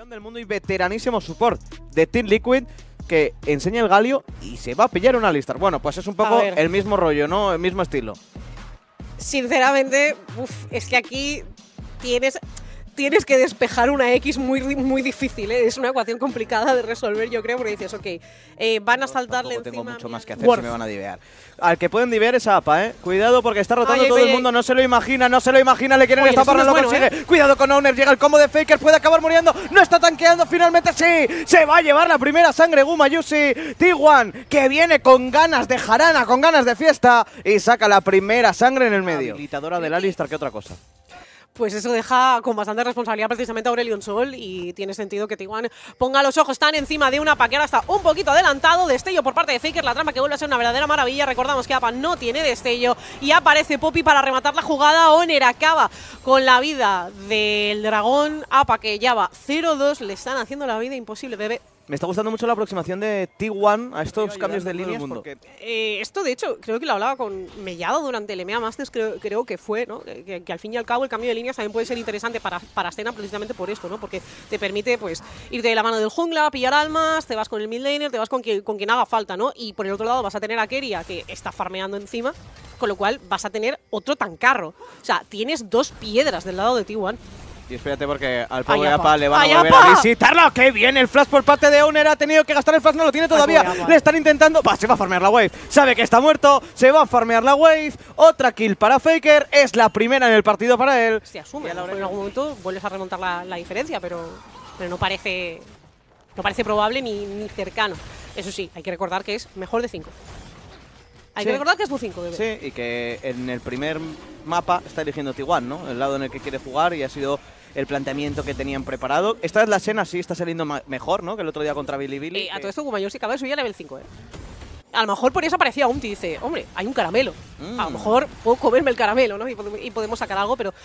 campeón del mundo y veteranísimo support de Team Liquid, que enseña el Galio y se va a pillar una Alistar. Bueno, pues es un poco el mismo rollo, ¿no? El mismo estilo. Sinceramente, es que aquí tienes que despejar una X muy difícil, ¿eh? Es una ecuación complicada de resolver, yo creo, porque dices, ok, van a saltarle encima. Tengo mucho más que hacer si me van a divear. Al que pueden divear es a APA, ¿eh? Cuidado porque está rotando todo el mundo, no se lo imagina, le quieren estapar, no lo consigue. Cuidado con Owner, llega el combo de Faker, puede acabar muriendo, no está tanqueando, finalmente sí, se va a llevar la primera sangre Gumayusi. T1, que viene con ganas de jarana, con ganas de fiesta, y saca la primera sangre en el medio. Habilitadora del Alistar, ¿qué otra cosa? Pues eso deja con bastante responsabilidad precisamente a Aurelion Sol y tiene sentido que T1 ponga los ojos tan encima de una APA que ahora está un poquito adelantado. Destello por parte de Faker, la trampa que vuelve a ser una verdadera maravilla. Recordamos que APA no tiene destello y aparece Poppy para rematar la jugada. Oner acaba con la vida del dragón. APA que ya va 0-2, le están haciendo la vida imposible, bebé. Me está gustando mucho la aproximación de T1 a estos cambios de líneas. Esto, de hecho, creo que lo hablaba con Mellado durante el EMEA Masters, creo que fue, ¿no? Que al fin y al cabo el cambio de líneas también puede ser interesante para escena precisamente por esto, ¿no? Porque te permite, pues, irte de la mano del jungla, pillar almas, te vas con el mid laner, te vas con quien haga falta, ¿no? Y por el otro lado vas a tener a Keria, que está farmeando encima, con lo cual vas a tener otro tancarro. O sea, tienes dos piedras del lado de T1. Y espérate porque al pobre APA le van a volver a visitarlo. ¡Qué bien! El flash por parte de Owner. Ha tenido que gastar el flash, no lo tiene todavía. Le están intentando. Se va a farmear la wave. Sabe que está muerto. Se va a farmear la wave. Otra kill para Faker. Es la primera en el partido para él. Se asume. En algún momento vuelves a remontar la diferencia, pero no parece probable ni cercano. Eso sí, hay que recordar que es mejor de 5. Hay que recordar que es Bu5, bebé. Sí, y que en el primer mapa está eligiendo T1, ¿no? El lado en el que quiere jugar y ha sido el planteamiento que tenían preparado. Esta vez la Xena sí está saliendo mejor, ¿no? Que el otro día contra Bilibili. A todo esto Gumayusi acaba de subir a level 5, ¿eh? A lo mejor por eso aparecía Umti y dice, hombre, hay un caramelo. A lo mejor puedo comerme el caramelo, ¿no? Y podemos sacar algo, pero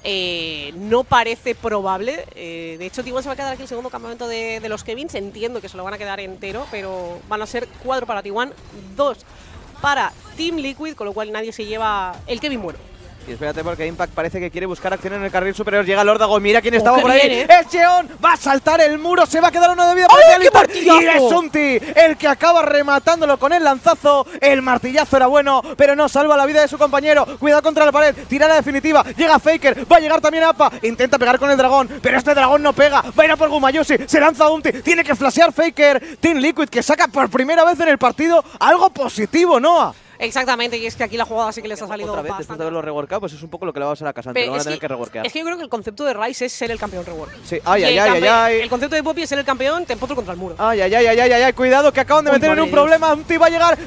no parece probable. De hecho, T1 se va a quedar aquí el segundo campamento de los Kevins. Entiendo que se lo van a quedar entero, pero van a ser 4 para T1, 2 para Team Liquid, con lo cual nadie se lleva el Kevin bueno. Y espérate porque Impact parece que quiere buscar acción en el carril superior. Llega Lordago, mira quién estaba por ahí. ¡Es Jeon! ¡Va a saltar el muro! ¡Se va a quedar uno de vida para el Alistar! Y es Umti el que acaba rematándolo con el lanzazo. El martillazo era bueno, pero no salva la vida de su compañero. Cuidado contra la pared, tira la definitiva. Llega Faker, va a llegar también APA. Intenta pegar con el dragón, pero este dragón no pega. Va a ir a por Gumayusi, se lanza Umti. Tiene que flashear Faker. Team Liquid que saca por primera vez en el partido algo positivo, Noah. Exactamente, y es que aquí la jugada sí que les ha salido otra vez, después de haberlo reworkado, pues es un poco lo que le va a pasar a Casante, lo van a tener que reworkear. Es que yo creo que el concepto de Ryze es ser el campeón rework. Sí, ay. El concepto de Poppy es ser el campeón, te empotro contra el muro. Ay, cuidado que acaban de meter en un problema. Umti va a llegar.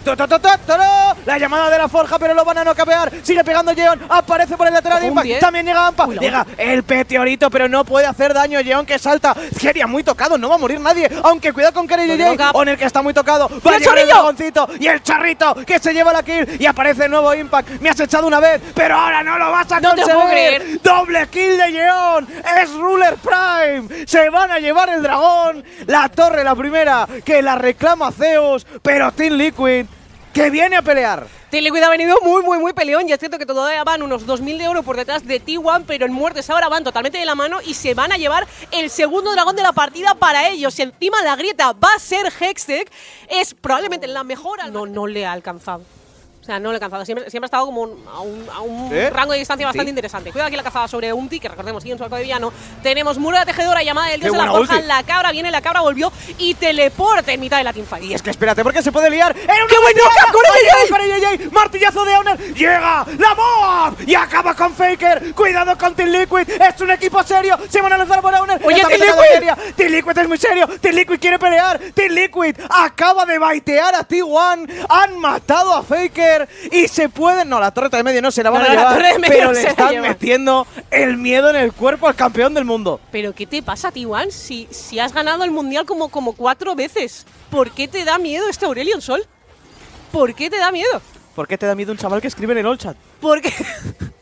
La llamada de la forja, pero lo van a no capear. Sigue pegando Jeon, aparece por el lateral de Impact. También llega Ampa. Llega el Peteorito, pero no puede hacer daño. Jeon que salta. Keria muy tocado, no va a morir nadie. Aunque cuidado con Keria y JJ. Oner que está muy tocado. Va a llegar el dragoncito y el charrito que se lleva la kill. Y aparece el nuevo Impact. Me has echado una vez, pero ahora no lo vas a conseguir. Te puedo creer. Doble kill de Jeon. Es Ruler Prime. Se van a llevar el dragón. La torre, la primera, que la reclama Zeus. Pero Team Liquid, que viene a pelear. Team Liquid ha venido muy peleón. Y es cierto que todavía van unos 2000 de oro por detrás de T1, pero en muertes ahora van totalmente de la mano y se van a llevar el segundo dragón de la partida para ellos. Y encima la grieta va a ser Hextech. Es probablemente la mejor. No le ha alcanzado. O sea, no le he alcanzado. Siempre ha estado como a un rango de distancia bastante interesante. Cuidado aquí la cazada sobre Umti, que recordemos, sigue en su arco de villano. Tenemos muro de la tejedora, llamada del dios de la forja. La cabra viene, la cabra volvió y teleporta en mitad de la teamfight. Y es que espérate, porque se puede liar. ¡Qué buen knockup con JJ! ¡Martillazo de Owner! ¡Llega la Moab! Y acaba con Faker. ¡Cuidado con Team Liquid! ¡Es un equipo serio! ¡Se van a lanzar por Owner! ¡Oye, Team Liquid! ¡Team Liquid es muy serio! ¡Team Liquid quiere pelear! ¡Team Liquid acaba de baitear a T1! ¡Han matado a Faker! Y se pueden… No, la torreta de medio no se la van a llevar, pero le están metiendo el miedo en el cuerpo al campeón del mundo. ¿Pero qué te pasa, T1? Si has ganado el mundial como 4 veces, ¿por qué te da miedo este Aurelion Sol? ¿Por qué te da miedo? ¿Por qué te da miedo un chaval que escribe en el all chat? Porque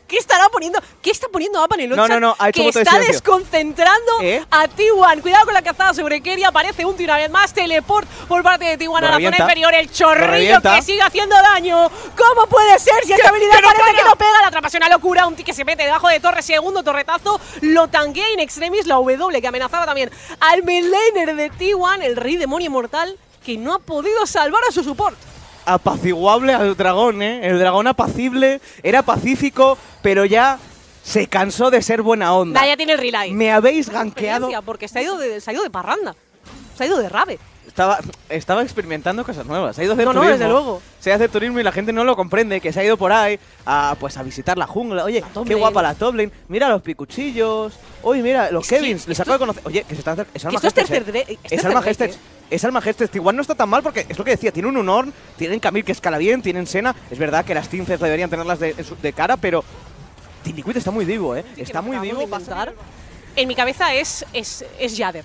¿Qué estará poniendo? ¿Qué está poniendo APA en el chat? No, ha hecho que voto de está silencio. desconcentrando a T1. Cuidado con la cazada sobre Keria. Aparece Unti una vez más. Teleport por parte de T1 a la zona inferior. El chorrillo que sigue haciendo daño. ¿Cómo puede ser? Si esta habilidad parece que no pega. La atrapa, una locura. Unti que se mete debajo de torre. Segundo torretazo. Lo tanquea in extremis. La W que amenazaba también al midlaner de T1. El rey demonio mortal que no ha podido salvar a su support. Apaciguable al dragón, ¿eh? El dragón apacible, era pacífico, pero ya se cansó de ser buena onda. Ya tiene el relay. Me habéis gankeado. Porque se ha ido de parranda. Se ha ido de rave. Estaba experimentando cosas nuevas. Se ha ido a hacer turismo. No, desde luego. Se hace turismo y la gente no lo comprende, que se ha ido por ahí a visitar la jungla. Oye, qué guapa la top lane. Mira los picuchillos. Oye, mira, los Kevins. Les acabo de conocer. Oye, que se están acercando. Es Alma Gestes. Es Alma Gestes. Igual no está tan mal porque es lo que decía. Tiene un Unor, tienen Camille que escala bien, tienen Senna. Es verdad que las Teamfest deberían tenerlas de cara, pero Team Liquid está muy vivo, ¿eh? Sí, está muy vivo. En mi cabeza es Jadder.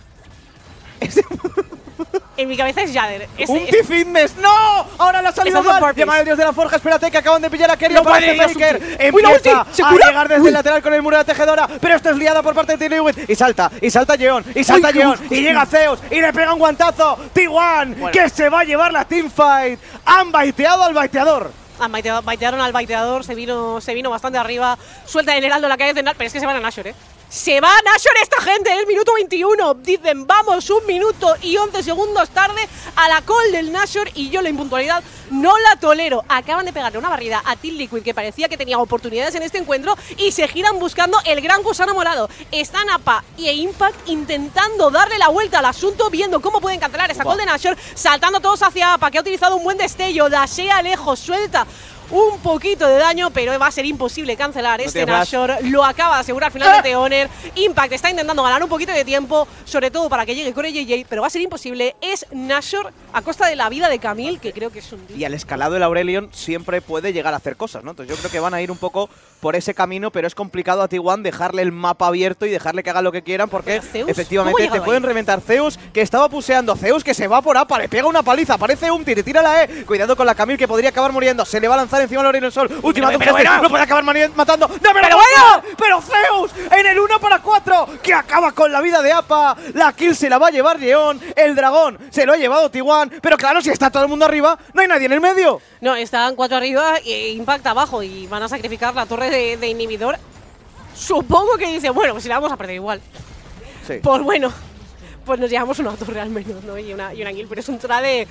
En mi cabeza es Jadder. ¡Unti Fitness! ¡No! ¡Ahora le ha salido mal! ¡Llama al dios de la forja! ¡Espérate que acaban de pillar a Keria! Faker! Empieza a llegar desde el lateral con el muro de la tejedora, pero esto es liada por parte de Team Liquid. Y salta Yeon, y llega Zeus, y le pega un guantazo. T1, que se va a llevar la teamfight. Han baiteado al baiteador. Baitearon al baiteador, se vino bastante arriba. Suelta el heraldo la calle de Nashor, pero es que se van a Nashor, ¿eh? Se va a Nashor esta gente, el minuto 21. Dicen, vamos, 1 minuto y 11 segundos tarde a la call del Nashor y yo la impuntualidad no la tolero. Acaban de pegarle una barrida a Team Liquid que parecía que tenía oportunidades en este encuentro y se giran buscando el gran gusano morado. Están APA y Impact intentando darle la vuelta al asunto, viendo cómo pueden cancelar esa call de Nashor, saltando todos hacia APA, que ha utilizado un buen destello, dashea lejos, suelta un poquito de daño, pero va a ser imposible cancelar este Nashor. Lo acaba de asegurar finalmente Oner. Impact está intentando ganar un poquito de tiempo, sobre todo para que llegue Core JJ, pero va a ser imposible. Es Nashor a costa de la vida de Camille, que creo que es un... Y al escalado del Aurelion siempre puede llegar a hacer cosas, ¿no? Entonces yo creo que van a ir un poco por ese camino, pero es complicado a T1 dejarle el mapa abierto y dejarle que haga lo que quieran, porque Zeus, efectivamente te pueden reventar. Zeus, que estaba puseando. Zeus, que se va por APA, le pega una paliza. Aparece Umti, le tira la E. Cuidado con la Camille, que podría acabar muriendo. Se le va a lanzar encima del Aurelion Sol. Ultimátum, lo puede acabar matando. ¡No, pero bueno! ¡Pero Zeus! En el 1-4, que acaba con la vida de APA. La kill se la va a llevar Yeon. El dragón se lo ha llevado T1. Pero claro, si está todo el mundo arriba, no hay nadie en el medio. No, están 4 arriba e Impact abajo y van a sacrificar la torre de inhibidor. Supongo que dice, bueno, pues si la vamos a perder igual. Sí. Pues bueno, pues nos llevamos una torre al menos, ¿no? Y una kill, pero es un trade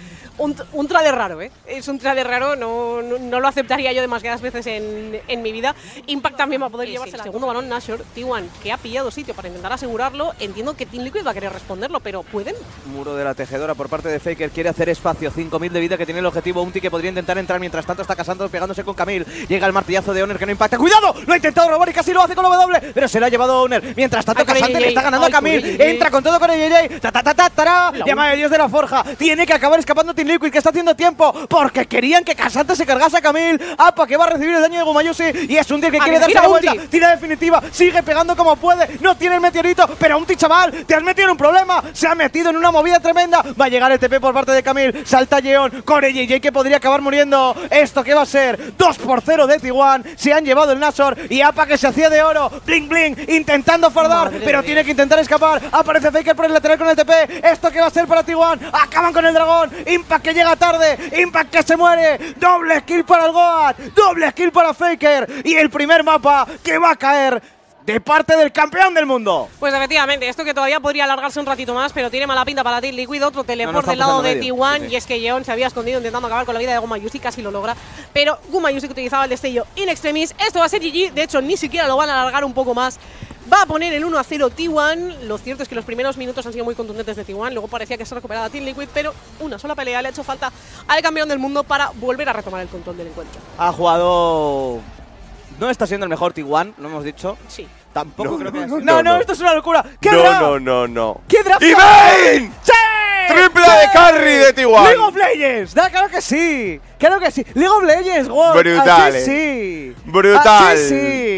raro, ¿eh? Es un trade raro, no lo aceptaría yo demasiadas veces en mi vida. Impact también va a poder llevarse el segundo balón Nashor. T1, que ha pillado sitio para intentar asegurarlo. Entiendo que Team Liquid va a querer responderlo, pero ¿pueden? Muro de la tejedora por parte de Faker, quiere hacer espacio. 5000 de vida que tiene el objetivo. Unti que podría intentar entrar, mientras tanto está casando, pegándose con Camille. Llega el martillazo de Oner que no impacta. ¡Cuidado! Lo ha intentado robar y casi lo hace con la W, pero se lo ha llevado Oner. Mientras tanto, Casante le está ganando a Camille. Entra con todo con el JJ. Llama el dios de la forja. Tiene que acabar escapando Team Liquid, que está haciendo tiempo, porque querían que Casante se cargase a Camille. APA, que va a recibir el daño de Gumayusi, y es un tío que quiere darse la vuelta. Tira definitiva, sigue pegando como puede. No tiene el meteorito, pero Unti, chaval, te has metido en un problema. Se ha metido en una movida tremenda. Va a llegar el TP por parte de Camille. Salta Yeon, Core JJ, que podría acabar muriendo. ¿Esto qué va a ser? 2-0 de T1. Se han llevado el Nashor, y APA, que se hacía de oro. Bling bling, intentando fardar, pero tiene que intentar escapar. Aparece Faker por el lateral con el TP. ¿Esto qué va a ser para T1? Acaban con el dragón. Impact, que llega tarde. Impact, que se muere. Doble kill para el Goat. Doble kill para Faker. Y el primer mapa que va a caer de parte del campeón del mundo. Pues efectivamente, esto que todavía podría alargarse un ratito más, pero tiene mala pinta para Team Liquid. Otro teleport del lado de T1, y es que Yeon se había escondido intentando acabar con la vida de Gumayusi, casi lo logra, pero Gumayusi que utilizaba el destello in extremis. Esto va a ser GG, de hecho ni siquiera lo van a alargar un poco más. Va a poner el 1-0 T1. Lo cierto es que los primeros minutos han sido muy contundentes de T1. Luego parecía que se recuperaba Team Liquid, pero una sola pelea le ha hecho falta al campeón del mundo para volver a retomar el control del encuentro. Ha jugado... No está siendo el mejor T1, lo hemos dicho. Sí. Tampoco creo que... No, esto es una locura. ¿Qué draft? No. ¿Qué draft? ¡Y Vayne! ¡Sí! ¡Triple de carry de T1! ¡League of Legends! ¡Claro que sí! ¡Claro que sí! ¡League of Legends, wow! Brutal, ¡Así sí! Brutal. ¡Así sí!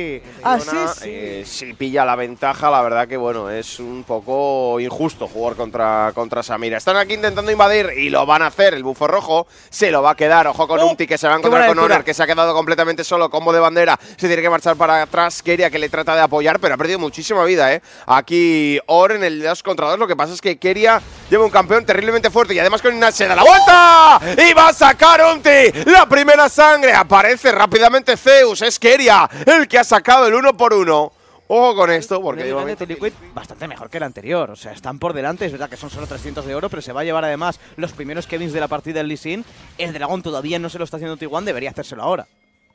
Así si pilla la ventaja, la verdad que bueno, es un poco injusto jugar contra Samira. Están aquí intentando invadir y lo van a hacer. El bufo rojo se lo va a quedar. Ojo con Umti, que se va a encontrar con Honor, que se ha quedado completamente solo. Combo de bandera, se tiene que marchar para atrás. Keria, que le trata de apoyar, pero ha perdido muchísima vida, Aquí Or en el 2 contra 2. Lo que pasa es que Keria lleva un campeón terriblemente fuerte y además con Ignat se da la vuelta y va a sacar Umti la primera sangre. Aparece rápidamente Zeus. Es Keria el que ha sacado el 1 por 1. Ojo con esto, porque Liquid bastante mejor que el anterior. O sea, están por delante. Es verdad que son solo 300 de oro, pero se va a llevar además los primeros Kevins de la partida del Lee Sin. El dragón todavía no se lo está haciendo T1, debería hacérselo ahora.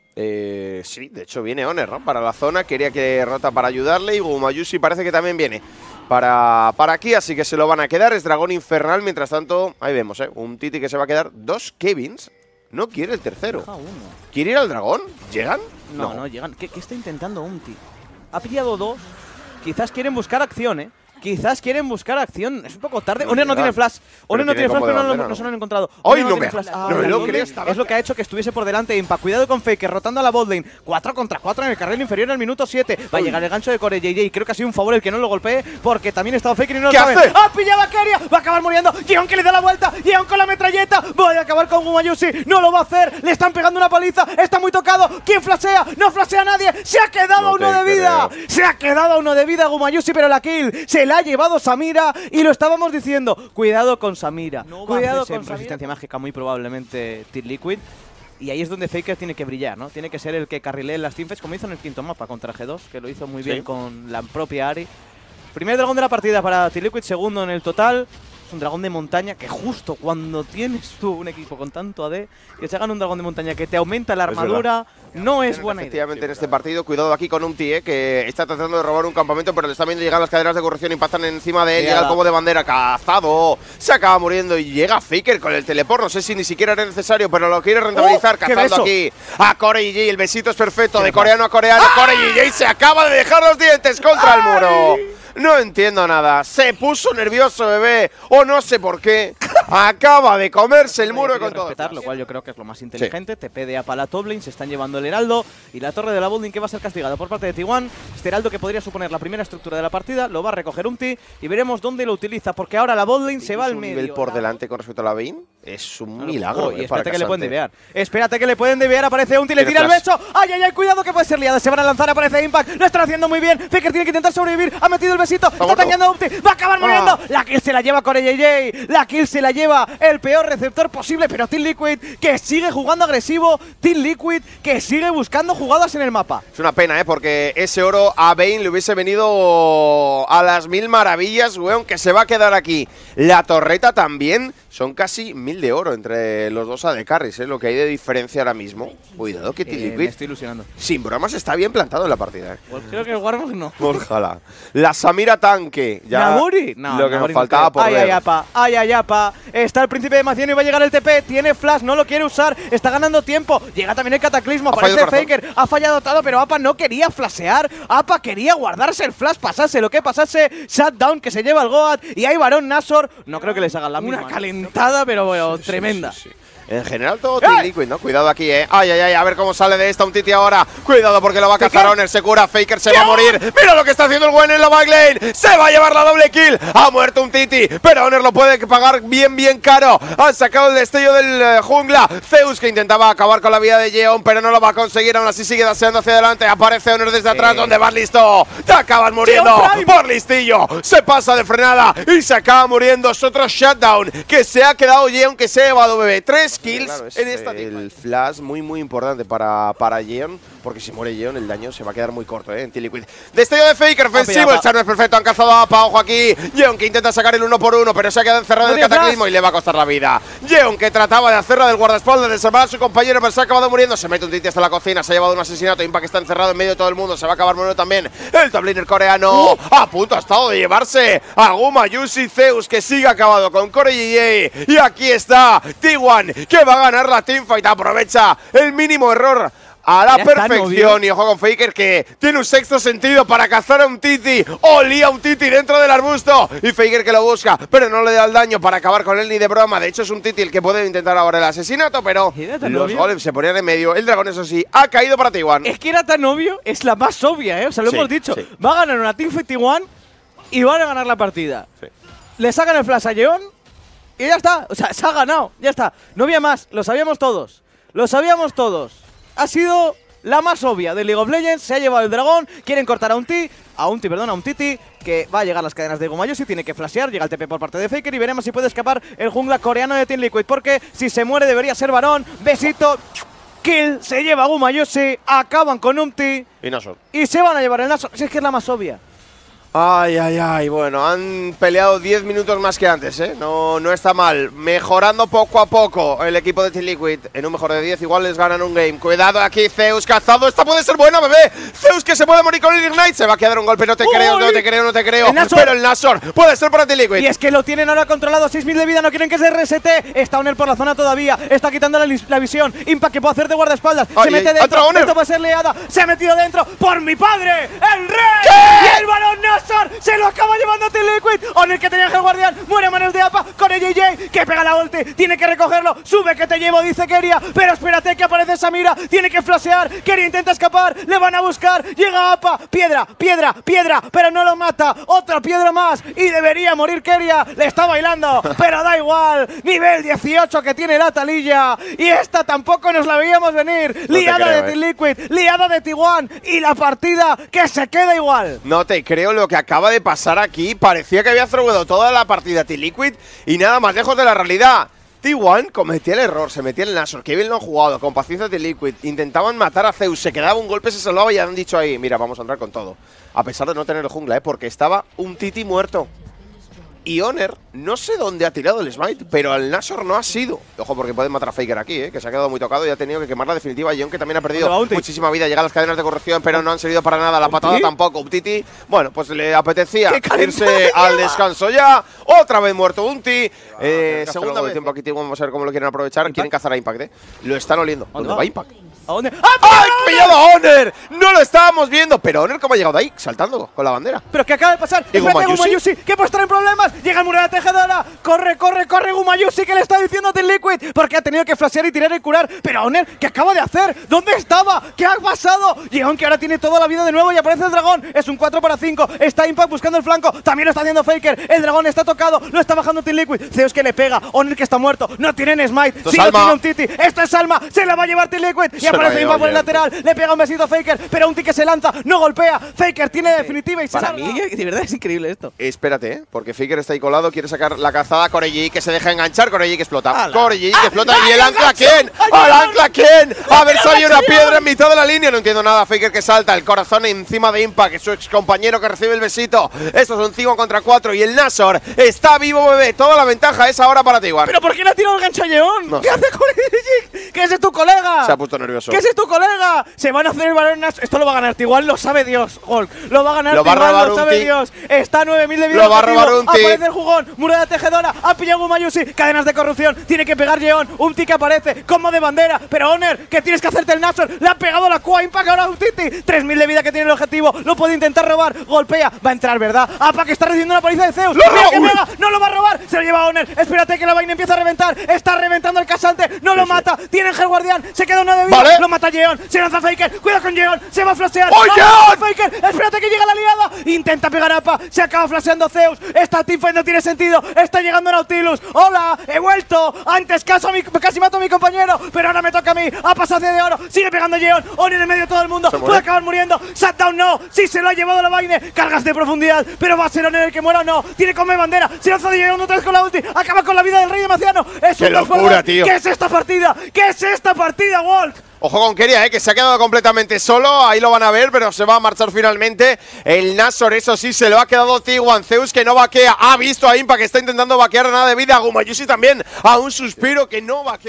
Sí, de hecho viene Honor, ¿no? Para la zona, quería que rota para ayudarle y Gumayusi parece que también viene para aquí, así que se lo van a quedar. Es dragón infernal, mientras tanto, ahí vemos, un Titi que se va a quedar. 2 Kevins, no quiere el tercero. ¿Quiere ir al dragón? ¿Llegan? No, llegan. ¿Qué está intentando Umti? Ha pillado 2. Quizás quieren buscar acción, Quizás quieren buscar acción. Es un poco tarde. Honor no tiene flash. Honor no tiene flash, pero no se lo han encontrado. ¡Ay, no me! No lo creo. Es lo que ha hecho que estuviese por delante Impact. Cuidado con Faker, rotando a la botlane. 4 contra 4 en el carril inferior al minuto 7. Va a llegar el gancho de Core JJ. Creo que ha sido un favor el que no lo golpee, porque también estaba Faker y no lo sabe. ¿Qué hace? ¡Ha pillado a Keria! Va a acabar muriendo. Yeon que le da la vuelta. Yeon con la metralleta. Voy a acabar con Gumayusi. No lo va a hacer. Le están pegando una paliza. Está muy tocado. ¿Quién flashea? No flashea nadie. Se ha quedado uno de vida. Se ha quedado uno de vida Gumayusi, pero la kill se la ha llevado Samira. Y lo estábamos diciendo, cuidado con Samira, cuidado con resistencia mágica, muy probablemente Team Liquid. Y ahí es donde Faker tiene que brillar, ¿no? Tiene que ser el que carrilee las teamfights, como hizo en el quinto mapa contra G2, que lo hizo muy bien con la propia Ahri. Primer dragón de la partida para Team Liquid, segundo en el total. Es un dragón de montaña que justo cuando tienes tú un equipo con tanto AD, que se hagan un dragón de montaña que te aumenta la armadura, no es buena idea. Efectivamente, en este partido, cuidado aquí con Umti, que está tratando de robar un campamento, pero le están viendo llegar las cadenas de corrección, impactan encima de él, llega el combo de bandera, cazado, se acaba muriendo y llega Faker con el teleport. No sé si ni siquiera era necesario, pero lo quiere rentabilizar, cazando aquí a Core JJ. El besito es perfecto, de coreano a coreano. Core JJ se acaba de dejar los dientes contra el muro. No entiendo nada. Se puso nervioso, bebé. O no sé por qué. Acaba de comerse el muro con todo. Respetar, lo cual yo creo que es lo más inteligente. TP de APA a la top lane. Se están llevando el heraldo. Y la torre de la botlane que va a ser castigada por parte de T1. Este heraldo que podría suponer la primera estructura de la partida. Lo va a recoger Umti. Y veremos dónde lo utiliza. Porque ahora la botlane se va al medio. Nivel por delante con respecto a la Vayne. Es un milagro. Y espérate que le pueden devear. Espérate que le pueden devear. Aparece Umti. Le tira el beso. ¡Ay, ay, ay! Cuidado que puede ser liada. Se van a lanzar. Aparece Impact. Lo están haciendo muy bien. Faker tiene que intentar sobrevivir. Ha metido el besito. Está dañando a Umti. Va a acabar muriendo. La kill se la lleva Core JJ. La kill se la lleva el peor receptor posible. Pero Team Liquid que sigue jugando agresivo. Team Liquid que sigue buscando jugadas en el mapa. Es una pena, porque ese oro a Vayne le hubiese venido a las mil maravillas, weón, que se va a quedar aquí. La torreta también. Son casi 1000 de oro entre los dos AD Carries, lo que hay de diferencia ahora mismo. Cuidado que Team Liquid, me estoy ilusionando. Sin bromas, está bien plantado en la partida. Pues creo que el Warmog no. Ojalá. La Samira tanque. Ya ¿Naburi? No, lo que nos faltaba por ver. Ay, ay, apa. Está el príncipe de Macieno y va a llegar el TP. Tiene flash, no lo quiere usar. Está ganando tiempo. Llega también el cataclismo. Aparece Faker. Ha fallado todo, pero Apa no quería flashear. Apa quería guardarse el flash, pasase lo que pasase. Shutdown que se lleva el Goat. Y hay Barón Nashor. No creo que les hagan la misma. Una calentada, pero bueno, tremenda. Sí. En general todo Team Liquid, ¿no? Cuidado aquí, Ay, ay, ay, a ver cómo sale de esta un Titi ahora. Cuidado porque lo va a cazar Honor, se cura, Faker se va a morir. Mira lo que está haciendo el Gwen en la backlane. Se va a llevar la doble kill. Ha muerto un Titi, pero Honor lo puede pagar bien, bien caro. Han sacado el destello del jungla. Zeus que intentaba acabar con la vida de Yeon, pero no lo va a conseguir. Aún así sigue daseando hacia adelante. Aparece Honor desde atrás, donde vas listo. Te acabas muriendo por listillo. Se pasa de frenada y se acaba muriendo. Es otro shutdown que se ha quedado Yeon, que se ha llevado, bebé. 3 kills. Claro, en esta el flash muy importante para Yeon, porque si muere Yeon el daño se va a quedar muy corto, en Team Liquid. Destello de Faker, ofensivo, el charme es perfecto, han cazado a Apa, ojo aquí. Yeon que intenta sacar el 1 por 1, pero se ha quedado encerrado en el cataclismo y le va a costar la vida. Yeon que trataba de hacerla del guardaespaldas, de salvar a su compañero, pero se ha acabado muriendo. Se mete un Titi hasta la cocina, se ha llevado un asesinato. Impact está encerrado en medio de todo el mundo, se va a acabar muriendo también. El top laner coreano a punto ha estado de llevarse a Gumayusi. Zeus que sigue acabado con Core JJ. Y aquí está T1 que va a ganar la teamfight. Aprovecha el mínimo error a la perfección. Y ojo con Faker, que tiene un sexto sentido para cazar a un Titi. Olía a un Titi dentro del arbusto. Y Faker que lo busca, pero no le da el daño para acabar con él ni de broma. De hecho, es un Titi el que puede intentar ahora el asesinato, pero los golems se ponían en medio. El dragón, eso sí, ha caído para T1. Es que era tan obvio, es la más obvia, ¿eh? O sea, lo hemos dicho. Sí. Va a ganar una Team 51 y van a ganar la partida. Sí. Le sacan el flash a Yeon y ya está. O sea, se ha ganado, ya está. No había más, lo sabíamos todos. Lo sabíamos todos. Ha sido la más obvia de League of Legends. Se ha llevado el dragón, quieren cortar a un Titi, que va a llegar a las cadenas de Gumayusi, tiene que flashear, llega el TP por parte de Faker y veremos si puede escapar el jungla coreano de Team Liquid, porque si se muere debería ser varón. Besito, kill, se lleva a Gumayusi, acaban con Umti Y Nashor. y se van a llevar el Nashor. Si es que es la más obvia. Ay, ay, ay, bueno, han peleado 10 minutos más que antes, ¿eh? No está mal. Mejorando poco a poco el equipo de Team Liquid. En un mejor de 10 igual les ganan un game. Cuidado aquí, Zeus cazado. Esta puede ser buena, bebé. Zeus que se puede morir con el Ignite. Se va a quedar un golpe, no te creo. Pero el Nashor puede ser para Team Liquid. Y es que lo tienen ahora controlado, 6000 de vida, no quieren que se resete. Está Oner por la zona todavía, está quitando la visión. Impact que puede hacer de guardaespaldas. Se mete dentro, esto puede ser leada. Se ha metido dentro por mi padre, el rey. ¿Qué? Y el balón Nashor se lo acaba llevando a Team Liquid. Oner que tenía el guardián, muere a manos de APA con el JJ que pega la ulti, tiene que recogerlo. Sube que te llevo, dice Keria. Pero espérate que aparece Samira, tiene que flashear. Keria intenta escapar, le van a buscar. Llega APA, piedra, pero no lo mata. Otra piedra más y debería morir Keria. Le está bailando, pero da igual. Nivel 18 que tiene la Taliyah. Y esta tampoco nos la veíamos venir. Liada de Team Liquid, liada de T1 y la partida que se queda igual. No te creo lo que acaba de pasar aquí. Parecía que había throwado toda la partida Team Liquid y nada más lejos de la realidad. T1 cometía el error, se metía en el Nashor, que bien lo han jugado, con paciencia de Liquid, intentaban matar a Zeus, se quedaba un golpe, se salvaba y han dicho ahí, mira, vamos a entrar con todo. A pesar de no tener el jungla, porque estaba un Titi muerto. Y Oner, no sé dónde ha tirado el smite, pero al Nashor no ha sido. Ojo, porque pueden matar a Faker aquí, que se ha quedado muy tocado y ha tenido que quemar la definitiva. Yeon, que también ha perdido muchísima vida, llega a las cadenas de corrección, pero no han servido para nada. La patada tampoco. Umtiti, bueno, pues le apetecía irse al descanso ya. Otra vez muerto Umti. Segunda vez tiempo aquí, vamos a ver cómo lo quieren aprovechar. Impact. Quieren cazar a Impact, Lo están oliendo. ¿Dónde va Impact? ¿A dónde? ¡Ay, pillado a Oner! ¡No lo estábamos viendo! Pero Oner, ¿cómo ha llegado de ahí? Saltando con la bandera. Pero ¿qué acaba de pasar? ¿Y Gumayusi? Que puede estar en problemas. Llega el muro de la tejedora. Corre Gumayusi, que le está diciendo a Team Liquid, porque ha tenido que flashear y tirar y curar. Pero Oner, ¿qué acaba de hacer? ¿Dónde estaba? ¿Qué ha pasado? Yeon, que ahora tiene toda la vida de nuevo y aparece el dragón. Es un 4 para 5. Está Impact buscando el flanco. También lo está haciendo Faker. El dragón está tocado. Lo está bajando Team Liquid. Zeus que le pega. Oner que está muerto. No tienen smite. Esto Sí, es no tiene Alma. un Titi. Esto es Alma. Se la va a llevar Team Liquid. Y Se aparece la Impact por el lleva lateral. Le pega un besito a Faker. Pero un Titi que se lanza. No golpea. Faker tiene definitiva y se Para salva. mí, de verdad es increíble esto. Espérate, porque Faker está ahí colado, quiere sacar la cazada. Corelli que se deja enganchar, Corelli que explota. ¡Hala! Corelli que explota. ¡Ay, ¿Y el ancla engancho! quién? ¡Ay, ¡Al León! ancla quién! A ver si hay una engancho, piedra León! en mitad de la línea. No entiendo nada. Faker que salta, el corazón encima de Impact, que su ex compañero que recibe el besito. Esto es un 5 contra 4 y el Nashor está vivo, bebé. Toda la ventaja es ahora para T1. ¿Pero por qué le ha tirado el gancho a Yeon? No ¿Qué sé. hace con el ¿Qué ese es tu colega? Se ha puesto nervioso. ¿Qué ese es tu colega? Se van a hacer el balón. Esto lo va a ganar T1, lo sabe Dios, Hulk. Lo va a ganar Lo va a T1, robar lo un sabe ti. Dios. Está a 9000 de vida. Lo va a objetivo. robar un ti. Aparece el jugón, muro de la tejedora. Ha pillado Gumayusi. Cadenas de corrupción. Tiene que pegar Yeon. Un ti que aparece como de bandera. Pero Oner, que tienes que hacerte el Nashor. Le ha pegado la Qua Impact ahora a un Titi. 3000 de vida que tiene el objetivo. Lo puede intentar robar. Golpea. Va a entrar, ¿verdad? Apa que está recibiendo una paliza de Zeus. ¡Lo Mira roba! que ¡Uy! pega. No lo va a robar. Se lo lleva a Oner. Espérate que la vaina empieza a reventar. Está reventando el casante. No lo mata. Tiene el guardián. Se queda una de vida. Vale. Lo mata Yeon. Se lanza Faker. Cuidado con Yeon. Se va a flashear. ¡Oh, ¡Ah, Yeon! Faker! Espérate que llega la liada. Intenta pegar a Apa. Se acaba flasheando Zeus. Esta teamfight no tiene sentido. Está llegando Nautilus. Hola. He vuelto. Antes casi mato a mi compañero. Pero ahora me toca a mí. Apa se hace de oro. Sigue pegando Yeon. Oner en medio de todo el mundo. Se muere. Puede acabar muriendo. Shutdown no. Sí se lo ha llevado la vaina. Cargas de profundidad. Pero va a ser Oner el que muera o no. Tiene come bandera. Se lanza de Yeon otra vez con la ulti. Acaba con la vida del rey demasiado. Es ¡Qué un dos por locura, dos. tío! ¿Qué es esta partida? ¿Qué es esta partida, Walk? Ojo con Keria, que se ha quedado completamente solo. Ahí lo van a ver, pero se va a marchar finalmente. El Nashor, eso sí, se lo ha quedado T1. Zeus que no vaquea. Ha visto a Impact que está intentando vaquear a nada de vida. Gumayusi también. A un suspiro que no vaquea.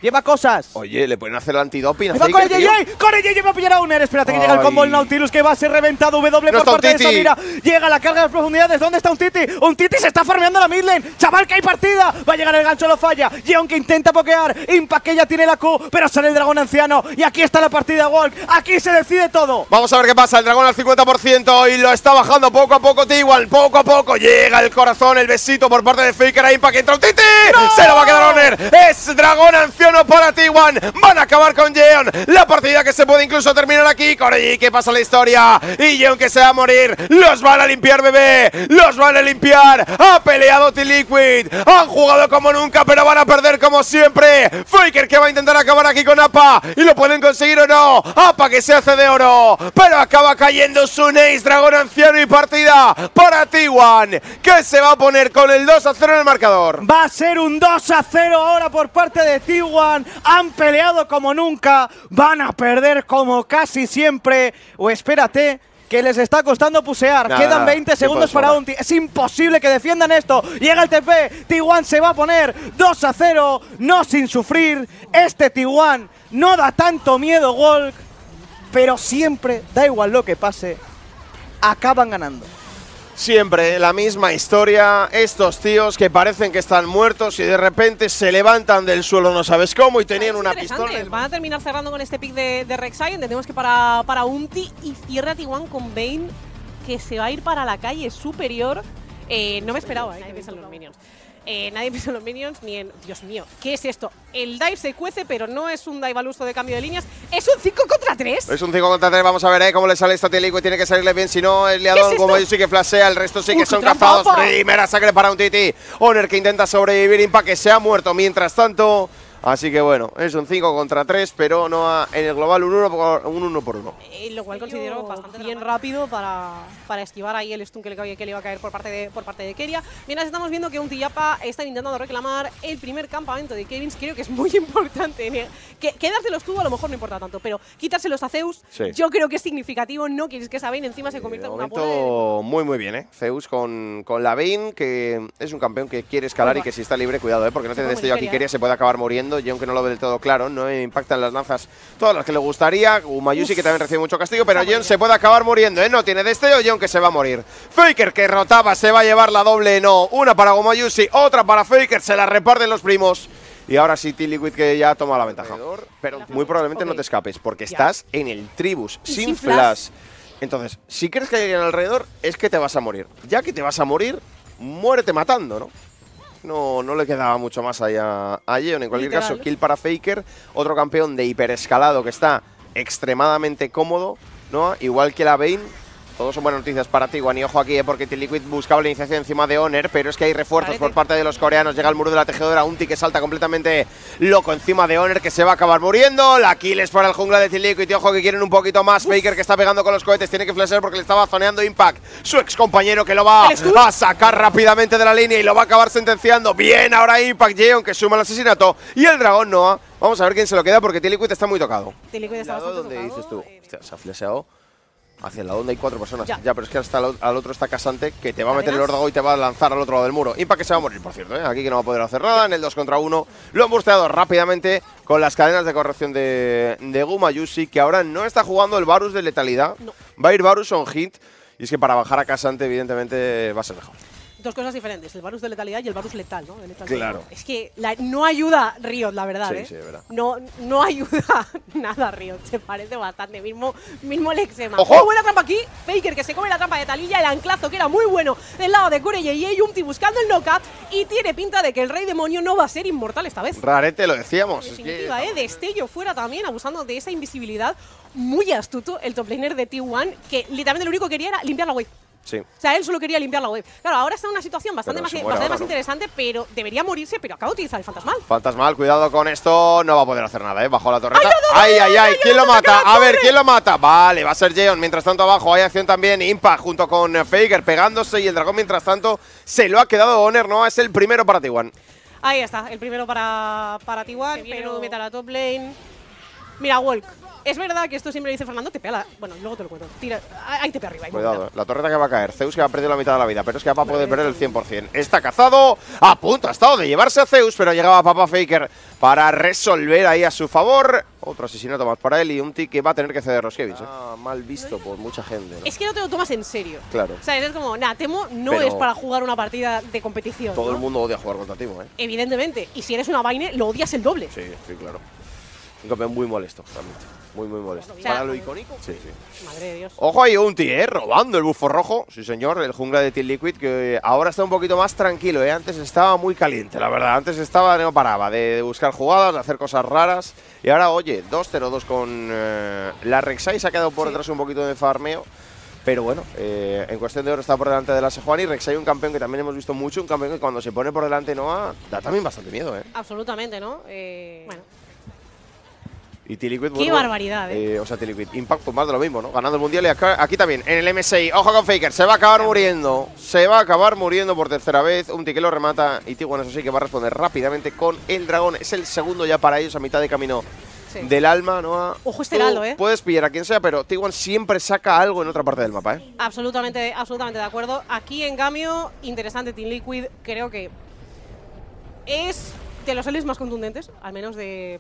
Lleva cosas. Oye, le pueden hacer el antidoping a ¡Va con el Faker, tío. JJ! ¡Con el JJ va a pillar a Uner! Espérate que llega el combo del Nautilus que va a ser reventado. W No por parte de Untiti. Samira. Llega la carga de las profundidades. ¿Dónde está Untiti? Untiti se está farmeando la midlane. Chaval, que hay partida. Va a llegar el gancho, lo falla. Yeon que intenta pokear. Impact que ya tiene la Q, pero sale el dragón anciano. Y aquí está la partida Walk. Aquí se decide todo. Vamos a ver qué pasa. El dragón al 50% y lo está bajando poco a poco T1. Poco a poco llega el corazón, el besito por parte de Faker a Impact. Entra Untiti. ¡No! Se lo va a quedar Honor. Es dragón anciano para T1. Van a acabar con Yeon. La partida que se puede incluso terminar aquí. Corey, ¿qué pasa la historia? Y Yeon que se va a morir. Los van a limpiar, bebé. Los van a limpiar. Ha peleado T-Liquid. Han jugado como nunca, pero van a perder como siempre. Faker que va a intentar acabar aquí con Appa. ¿Y lo pueden conseguir o no? Appa que se hace de oro. Pero acaba cayendo su Ace, dragón anciano y partida para T1. Que se va a poner con el 2-0 en el marcador. Va a ser un 2-0 ahora por parte de T1. Han peleado como nunca. Van a perder como casi siempre. O espérate, que les está costando pusear. Nada, Quedan 20 segundos de para sobra. Unti. Es imposible que defiendan esto. Llega el TP. T1 se va a poner 2-0. No sin sufrir. Este T1 no da tanto miedo, Walk. Pero siempre, da igual lo que pase, acaban ganando. Siempre la misma historia, estos tíos que parecen que están muertos y de repente se levantan del suelo no sabes cómo y tenían una pistola. Van a terminar cerrando con este pick de Rek'Sai. Entendemos que para Unti y cierra T1 con Vayne, que se va a ir para la calle superior. No me esperaba, nadie piensa en los minions. Nadie piensa en los minions ni en… Dios mío, ¿qué es esto? El dive se cuece, pero no es un dive al uso de cambio de líneas. ¡Es un 5 contra 3! Es un 5 contra 3, vamos a ver cómo le sale esta T-Liquid, tiene que salirle bien, si no es liadón, como yo sí que flashea, el resto sí que son cazados. Primera sangre para Untiti. Honor que intenta sobrevivir, Impact que se ha muerto mientras tanto. Así que bueno, es un 5 contra 3, pero no en el global un 1 por 1. Lo cual considero bastante bien rápido para esquivar ahí el stun que le iba a caer por parte de Keria. Mientras estamos viendo que Untiyapa está intentando reclamar el primer campamento de Kevin. Creo que es muy importante. Quedárselos tú a lo mejor no importa tanto, pero quitárselos a Zeus, sí, yo creo que es significativo. No quieres que esa Vayne encima se convierta en una bola. Muy bien, Zeus con la Vayne, que es un campeón que quiere escalar y que si está libre, cuidado, porque no te destello aquí Keria, se puede acabar muriendo. Y aunque no lo ve del todo claro, no impactan las lanzas todas las que le gustaría. Gumayusi que también recibe mucho castigo, pero Yeon se puede acabar muriendo, no tiene destello. Yeon que se va a morir. Faker que rotaba, se va a llevar la doble, no. Una para Gumayusi, otra para Faker, se la reparten los primos. Y ahora sí, T-Liquid que ya toma la ventaja. Pero muy probablemente no te escapes, porque estás en el Tribus, sin flash. Entonces, si crees que hay alguien alrededor, es que te vas a morir. Ya que te vas a morir, muérete matando, ¿no? No le quedaba mucho más allá a Yeon. En cualquier caso, kill para Faker, otro campeón de hiperescalado que está extremadamente cómodo, ¿no? Igual que la Vayne. Todos son buenas noticias para T1 y ojo aquí, porque T-Liquid buscaba la iniciación encima de Honor, pero es que hay refuerzos por parte de los coreanos. Llega el muro de la tejedora, Unti que salta completamente loco encima de Honor, que se va a acabar muriendo. La kill es para el jungla de T-Liquid y ojo que quieren un poquito más. Faker que está pegando con los cohetes, tiene que flashear porque le estaba zoneando Impact, su ex compañero, que lo va a sacar rápidamente de la línea y lo va a acabar sentenciando. Bien, ahora Impact, Yeon que suma el asesinato y el dragón Noah. Vamos a ver quién se lo queda porque T-Liquid está muy tocado. T-Liquid está bastante ¿Dónde tocado. dices tú? Hostia, se ha flasheado hacia el lado donde hay 4 personas. Ya, pero es que hasta al otro está Casante, que te va a meter el órdago y te va a lanzar al otro lado del muro. Impact que se va a morir, por cierto, aquí que no va a poder hacer nada. En el 2 contra 1 lo han busteado rápidamente con las cadenas de corrección de Gumayusi, que ahora no está jugando el Varus de letalidad. No. Va a ir Varus on hit. Y es que para bajar a Casante, evidentemente, va a ser mejor. Dos cosas diferentes, el Varus de letalidad y el Varus letal, ¿no? Claro. Es que no ayuda Riot, la verdad, Sí, es verdad. No ayuda nada Riot, se parece bastante, mismo Lexema. ¡Ojo! Muy buena trampa aquí, Faker que se come la trampa de Taliyah, el anclazo que era muy bueno del lado de Corey y Unti buscando el knockout y tiene pinta de que el Rey Demonio no va a ser inmortal esta vez. Rarete, lo decíamos. En definitiva, destello fuera también, abusando de esa invisibilidad. Muy astuto el top laner de T1, que literalmente lo único que quería era limpiar la wave. Sí. O sea, él solo quería limpiar la wave. Claro, ahora está en una situación bastante más interesante, pero debería morirse, pero acaba de utilizar el fantasmal. Fantasmal, cuidado con esto, no va a poder hacer nada, bajo la torreta. ¡Ay, ay, ay! ¿Quién lo mata? A ver, ¿quién lo mata? Vale, va a ser Yeon. Mientras tanto abajo hay acción también, Impact junto con Faker pegándose y el dragón mientras tanto se lo ha quedado Honor, ¿no? Es el primero para T1. Ahí está, el primero para T1, pero meta la top lane. Mira, Walk. Es verdad que esto siempre lo dice Fernando, te pega la… Bueno, luego te lo cuento. Tira, ahí te pega arriba. Cuidado, la torreta que va a caer. Zeus que ha perdido la mitad de la vida, pero es que Papa puede perder el 100%. Está cazado, a punto ha estado de llevarse a Zeus, pero llegaba Papa Faker para resolver ahí a su favor. Otro asesinato más para él y un tick que va a tener que ceder los Kevins. Mal visto por mucha gente, ¿no? Es que no te lo tomas en serio. Claro. O sea, es como, nah, Temo no Pero es para jugar una partida de competición. Todo ¿no? el mundo odia jugar contra Timo, ¿eh? Evidentemente. Y si eres una Vayne, lo odias el doble. Sí, sí, claro. Un campeón muy molesto, realmente. Muy molesto. O sea, para lo icónico, sí. Madre de Dios. Ojo ahí Unti, robando el bufo rojo. Sí, señor, el jungla de Team Liquid, que ahora está un poquito más tranquilo, ¿eh? Antes estaba muy caliente, la verdad. Antes estaba, no paraba, de buscar jugadas, de hacer cosas raras. Y ahora, oye, 2-0-2 con la Rek'Sai. Se ha quedado por detrás un poquito de farmeo. Pero bueno, en cuestión de oro está por delante de la Sejuani. Rek'Sai, un campeón que también hemos visto mucho. Un campeón que cuando se pone por delante Noah da también bastante miedo, ¿eh? Absolutamente, ¿no? Bueno. Y T-Liquid, Qué barbaridad, o sea, T-Liquid, Impact, pues más de lo mismo, ¿no? Ganando el mundial y aquí también, en el MSI. Ojo con Faker, se va a acabar muriendo. Se va a acabar muriendo por tercera vez. Un que lo remata y T1, eso sí, que va a responder rápidamente con el dragón. Es el segundo ya para ellos a mitad de camino del alma, ¿no? Ojo este heraldo, ¿eh? Puedes pillar a quien sea, pero T1 siempre saca algo en otra parte del mapa, ¿eh? Absolutamente de acuerdo. Aquí, en cambio, interesante Team Liquid. Creo que es de los earlys más contundentes, al menos de…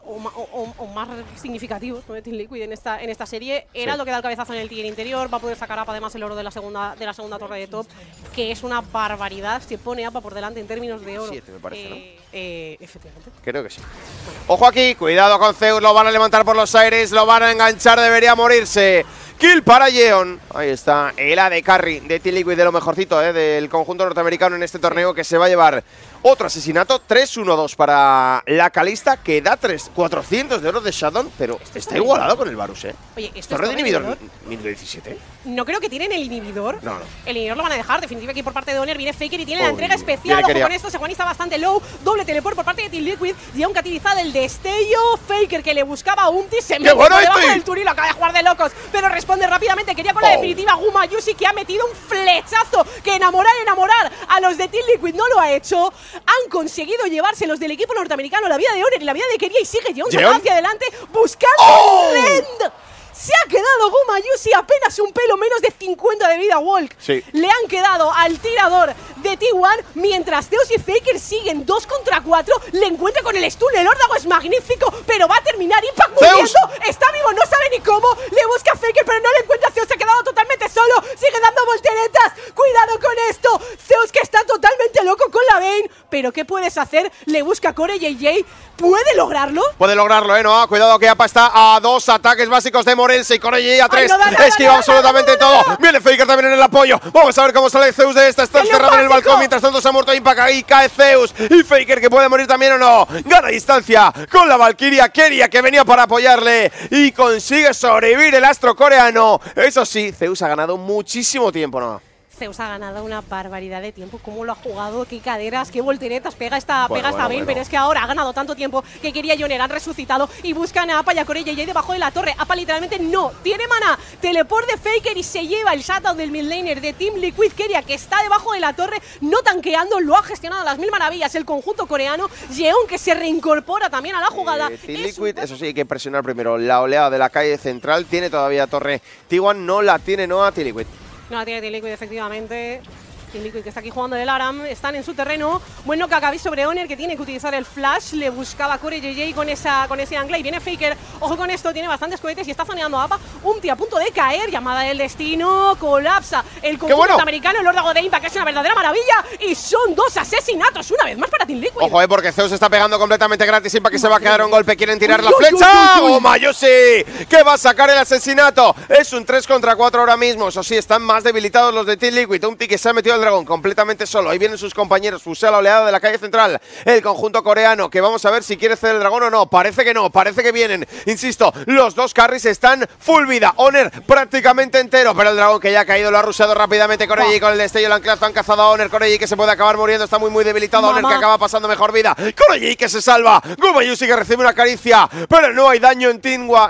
O más significativos, ¿no? de Team Liquid en esta serie. Heraldo que da el cabezazo en el tier interior, va a poder sacar APA además el oro de la segunda torre de top, que es una barbaridad. Se pone APA por delante en términos de oro. 7 me parece, ¿no? Efectivamente. Creo que sí. Ojo aquí, cuidado con Zeus, lo van a levantar por los aires, lo van a enganchar, debería morirse. Kill para Yeon. Ahí está el AD Carry de Team Liquid, de lo mejorcito del conjunto norteamericano en este torneo, que se va a llevar otro asesinato. 3-1-2 para la Kalista, que da 400 de oro de Shadow, pero está igualado con el Varus, ¿eh? Oye, ¿esto ¿Torre es de inhibidor 1017? No creo que tienen el inhibidor. No. El inhibidor lo van a dejar. Definitivamente aquí por parte de Oner viene Faker y tiene la entrega especial. Ojo con esto, Sejuani está bastante low. Doble teleport por parte de Team Liquid. Y aún catilizado el destello. Faker que le buscaba a Unti. Se mete por debajo del Turi, lo acaba de jugar de locos. Pero responde rápidamente. Quería con la definitiva Gumayusi, que ha metido un flechazo. Que enamorar a los de Team Liquid no lo ha hecho. Han conseguido llevarse los del equipo norteamericano la vida de Oner y la vida de Keria. Y sigue Yeon hacia adelante buscando un Rend. Se ha quedado Gumayusi apenas un pelo menos de 50 de vida Walk. Sí. Le han quedado al tirador de T1, mientras Zeus y Faker siguen 2 contra 4. Le encuentra con el stun, el órdago es magnífico, pero va a terminar Impact muriendo. Está vivo, no sabe ni cómo. Le busca a Faker, pero no le encuentra a Zeus. Se ha quedado totalmente solo. Sigue dando volteretas. Cuidado con esto. Zeus que está totalmente loco con la Vayne. Pero ¿qué puedes hacer? Le busca a Core JJ. ¿Puede lograrlo? Puede lograrlo, ¿no? Cuidado que APA está a 2 ataques básicos de Morelse y Core JJ a 3. Esquiva absolutamente todo. Viene Faker también en el apoyo. Vamos a ver cómo sale Zeus de esta. Está encerrado en el balcón. Mientras tanto se ha muerto Impact. Ahí cae Zeus. Y Faker que puede morir también o no. Gana distancia con la Valkyria Keria, que venía para apoyarle. Y consigue sobrevivir el astro coreano. Eso sí, Zeus ha ganado muchísimo tiempo, ¿no? Zeus ha ganado una barbaridad de tiempo. ¿Cómo lo ha jugado? ¿Qué caderas? ¿Qué volteretas? Pega esta Vayne, pero es que ahora ha ganado tanto tiempo que quería Yoner. Han resucitado y buscan a APA y a Core JJ debajo de la torre. APA literalmente no tiene mana. Teleport de Faker y se lleva el shutdown del midlaner de Team Liquid. Keria, que está debajo de la torre, no tanqueando, lo ha gestionado a las mil maravillas el conjunto coreano. Yeon, que se reincorpora también a la jugada. Team Liquid, eso sí, hay que presionar primero la oleada de la calle central. Tiene todavía torre T1, no la tiene, no a Team Liquid. No la tiene Team Liquid, efectivamente. Team Liquid que está aquí jugando del Aram, están en su terreno. Bueno, Kakabi sobre Oner, que tiene que utilizar el flash. Le buscaba Core JJ con ese ancla y viene Faker. Ojo con esto, tiene bastantes cohetes y está zoneando a APA. Unti a punto de caer, llamada del destino. Colapsa el conjunto americano, el órdago de Impact, que es una verdadera maravilla. Y son 2 asesinatos, una vez más para Team Liquid. Ojo, porque Zeus está pegando completamente gratis. Impact que se va a quedar un golpe. Quieren tirar la flecha. Gumayusi, que va a sacar el asesinato. Es un 3 contra 4 ahora mismo. Eso sí, están más debilitados los de Team Liquid. Unti que se ha metido al dragón completamente solo. Ahí vienen sus compañeros. Fusea la oleada de la calle central. El conjunto coreano, que vamos a ver si quiere ceder el dragón o no. Parece que no, parece que vienen. Insisto, los dos carries están full vida. Oner prácticamente entero, pero el dragón que ya ha caído lo ha rusheado rápidamente. Core JJ con el destello, el anclazo, han cazado a Oner. Core JJ que se puede acabar muriendo, está muy debilitado. Oner que acaba pasando mejor vida. Core JJ que se salva. Gumayusi que recibe una caricia, pero no hay daño en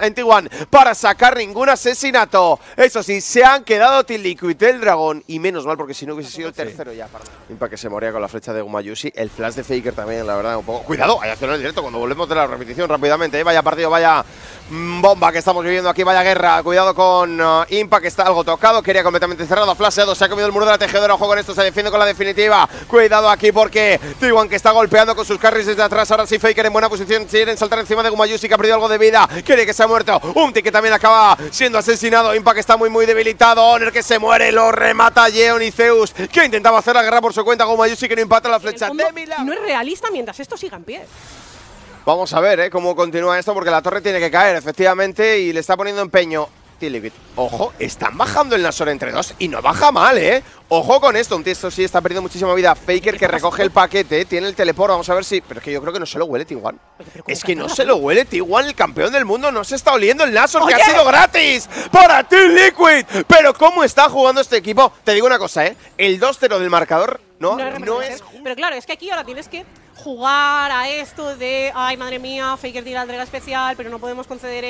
T1 para sacar ningún asesinato. Eso sí, se han quedado Team Liquid el dragón, y menos mal, porque si no hubiese sido el tercero. Ya, Impact que se moría con la flecha de Gumayusi. El flash de Faker también, la verdad, un poco. Cuidado, hay acción en el directo cuando volvemos de la repetición rápidamente. Vaya partido, vaya bomba que estamos viviendo aquí, vaya guerra. Cuidado con Impact, que está algo tocado, quería completamente cerrado, flasheado, se ha comido el muro de la tejedora. Ojo con esto, se defiende con la definitiva. Cuidado aquí porque T1 que está golpeando con sus carries desde atrás. Ahora sí Faker en buena posición, quieren saltar encima de Gumayusi, que ha perdido algo de vida, quiere que se ha muerto. Umti que también acaba siendo asesinado. Impact está muy debilitado. Honor que se muere, lo remata Yeon y Zeus, que intentaba hacer la guerra por su cuenta. Gumayusi que no impacta la flecha. No es realista mientras esto siga en pie. Vamos a ver cómo continúa esto, porque la torre tiene que caer, efectivamente, y le está poniendo empeño T-Liquid. Ojo, están bajando el Nashor entre dos y no baja mal, Ojo con esto, un esto sí está perdiendo muchísima vida. Faker que recoge el paquete, tiene el teleport, vamos a ver si… Pero es que yo creo que no se lo huele T1. Es que no se lo huele T1, el campeón del mundo, no se está oliendo el Nashor, que ha sido gratis para T-Liquid. Pero cómo está jugando este equipo. Te digo una cosa, el 2-0 del marcador no es… Pero claro, es que aquí ahora tienes que jugar a esto de, ay, madre mía, Faker tira la entrega especial, pero no podemos conceder